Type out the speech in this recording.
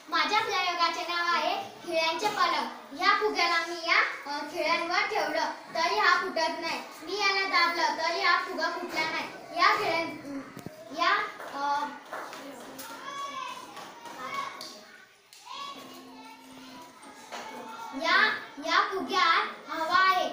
माझ्या प्रयोगाचे नाव आहे खिळ्यांचे पलंग. ह्या फुग्याला मी या खिळ्यांवर ठेवलं तरी हा फुटत नाही. मी याला दाबलं तरी हा फुगा फुटला नाही. या फुग्यात हवा आहे.